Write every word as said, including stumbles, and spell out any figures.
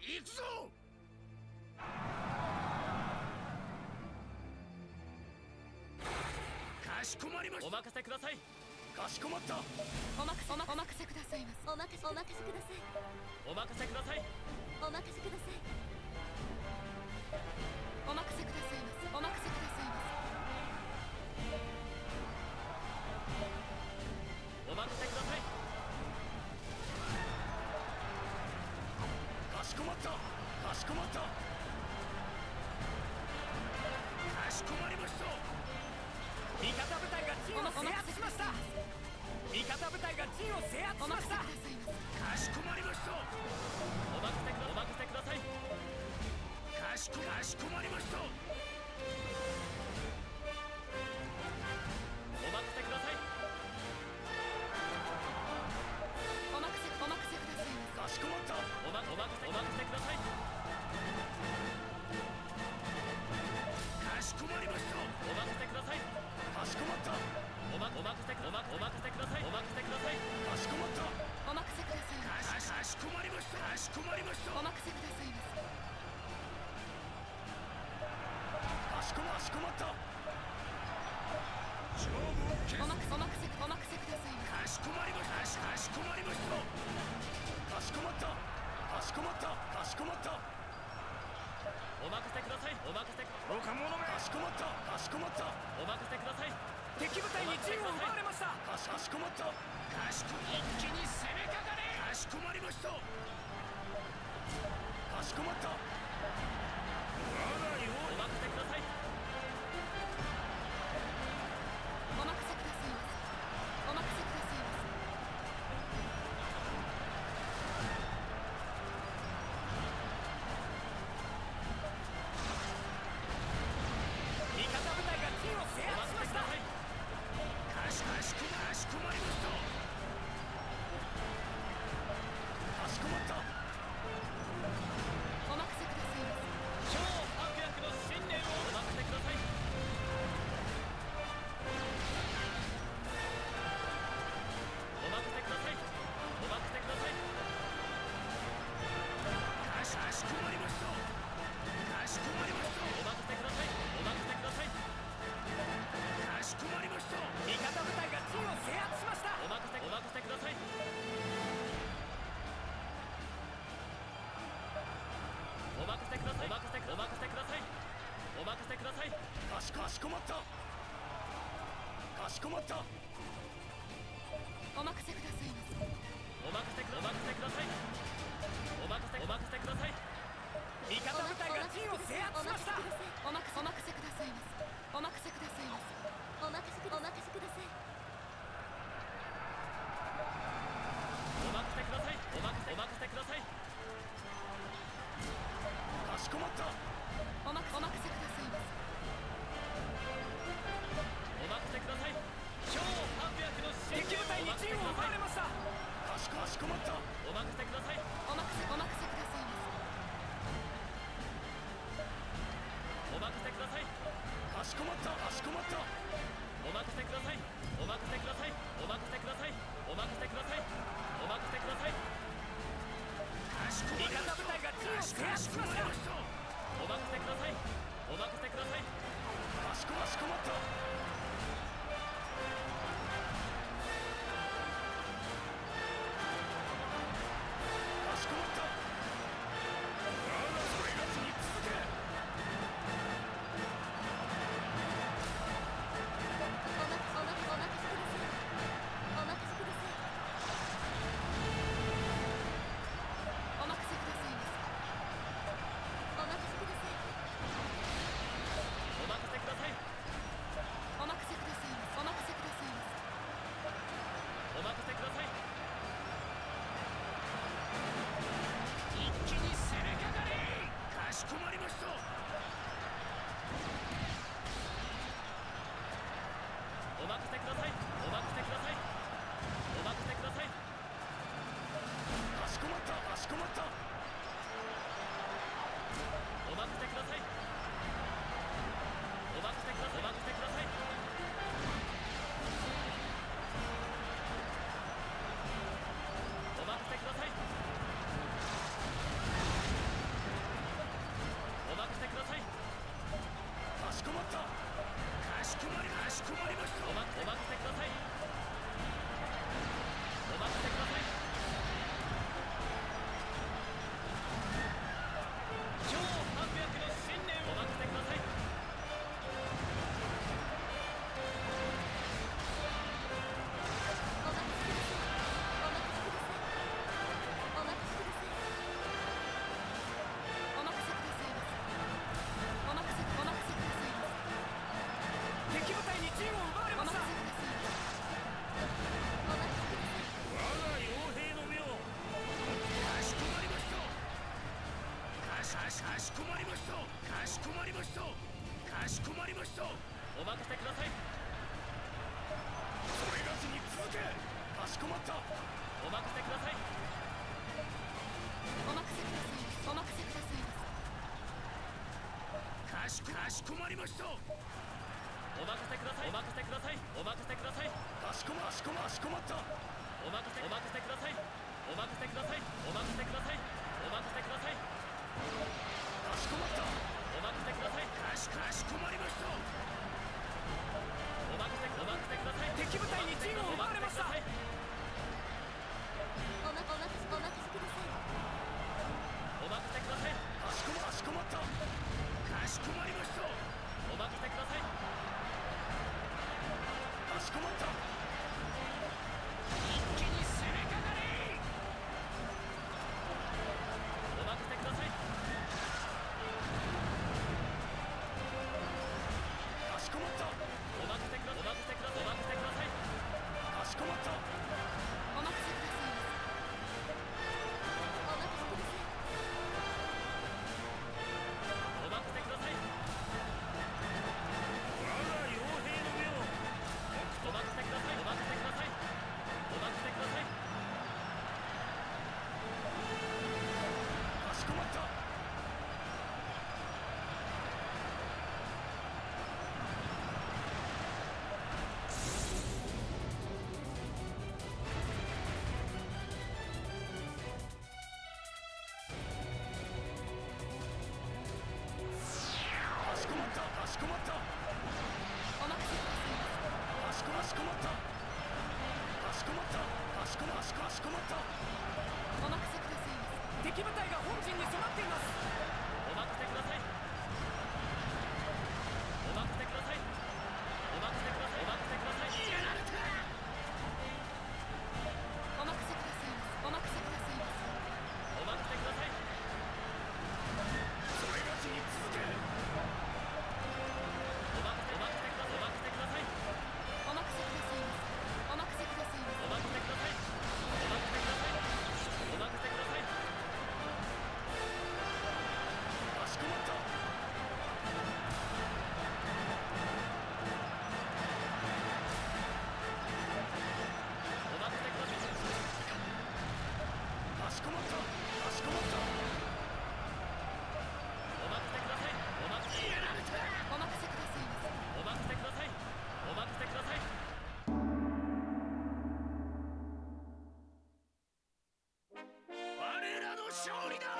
行くぞ。かしこまりました。お任せください。かしこまった。 お任せお任せくださいます。お任せお任せください。 お任せください。 お任せください。お任せくださいます。お任せくださいます。 お任せください。かしこまった。かしこまった。かしこまりました。味方部隊が陣を制圧しました。味方部隊が陣を制圧しました。かしこまりました。お任せくだお任せください。かしこかしこまりました。お任せください。 お任せお任せください。 かしこまった。おまお任せお任せください。かしこまりました。お任せください。かしこまった。おまお任せおまお任せください。お任せください。かしこまった。 お任せください。 かしかしこまりました。かしこまりました。 お任せくださいます。 かしこまかしこまった。勝負を決お任せお任せお任せください。 かしこまりました。かしこまりました。かしこまった。かしこまった。かしこまった。お任せください。お任せ愚か者め。かしこまった。かしこまった。お任せください。敵部隊に陣を奪われました。かしかしこまった。かしこ一気に攻めかかれ。かしこまりました。かしこまった。我がよお任せください。 お任せくださいます。お任せくださいます。 味方部隊が陣を制圧しました。かしかしこかしこまりました。かしこまった。 お任せくださいます。 超悪役の信念をお任せください。お任せください。お任せください。かしかしこまりました。かしこまりました。お任せください。お任せください。かしこまりました。味方部隊が陣を制圧しました。お任せお任せください。お任せください。お任せお任せください。お任せください。かしかしこまった。かしこまった。 お任せくださいます。 お任せくお任せください。お任せお任せください。味方部隊が陣を制圧しました。 お任せお任せくださいます。お任せくださいます。お任せくお任せください。 お任せください。お任せお任せください。かしこまった。 おまお任せくださいます。 お任せください。超悪役の敵部隊に陣を奪われました。かしかしこまった。お任せください。 お任せお任せくださいます。 お任せください。かしこまった。かしこまった。お任せください。お任せください。お任せください。お任せください。お任せください。かしこまりました。味方部隊が陣を制圧しました。お任せください。お任せください。かしこかしこまった。かしこまった。まだそれがつに続け。 お任せお任せお任せください。お任せください。お任せくださいます。お任せください。 お任せください。 お任せくださいます。お任せくださいます。 かしこまりました。かしこまりました。かしこまりました。 お任せください。 それがしに続け。かしこまった。 お任せください。 お任せください。お任せください。 かしこかしこまりました。 お任せください。お任せください。お任せください。 かしこまかしこまかしこまった。 お任せお任せください。お任せください。お任せください。お任せください。 かしこまった。 お任せください。 かしかしこまりました。 お任せお任せください。 敵部隊に陣を奪われました。 おまお任せお任せください。 お任せください。 かしこまかしこまった。かしこまりました。 お任せください。 かしこまった。 一気に攻めかかれ。 お任せください。 かしこまった。 お任せください。お任せください。お任せください。 かしこまった。 お任せください。お任せください。 お任せください。 我が傭兵の目を。 お任せください。お任せください。お任せください。 かしこまった。かしこまった。かしこまった。 お任せください。 かしこかしこまった。かしこまった。かしこまかしこかしこまった。 お任せください。 敵部隊が本陣に迫っています。 お任せください。お任せください。お任せください。お任せください。 やられた。 お任せください。お任せください。 お任せください。 それがしに続け。 お任せお任せください。お任せください。 お任せください。お任せください。 お任せください。お任せください。お任せください。 かしこまった。 お任せください。 かしこまった。かしこまった。 お任せください。お任せやられた。 お任せください。 お任せください。お任せください。 我らの勝利だ。